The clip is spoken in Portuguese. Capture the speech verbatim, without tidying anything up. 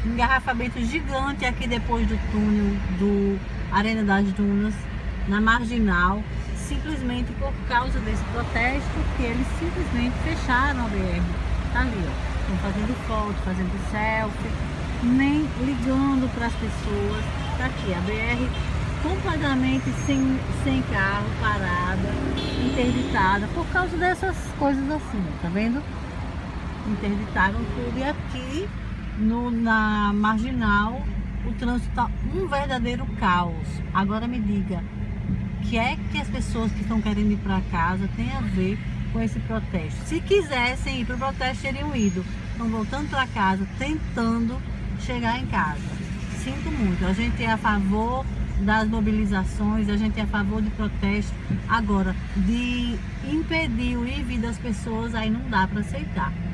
engarrafamento gigante aqui depois do túnel do Arena das Dunas, na Marginal, simplesmente por causa desse protesto, que eles simplesmente fecharam a B R. Tá ali, ó, estão fazendo foto, fazendo selfie, nem ligando para as pessoas. Tá aqui a B R completamente sem, sem carro, parada, interditada, por causa dessas coisas assim, tá vendo? Interditaram tudo, e aqui no, na Marginal o trânsito tá um verdadeiro caos. Agora me diga, o que é que as pessoas que estão querendo ir para casa tem a ver com esse protesto? Se quisessem ir para o protesto, teriam ido. Estão voltando para casa, tentando chegar em casa. Sinto muito, a gente é a favor das mobilizações, a gente é a favor de protesto. Agora, de impedir o ir e vir das pessoas, aí não dá para aceitar.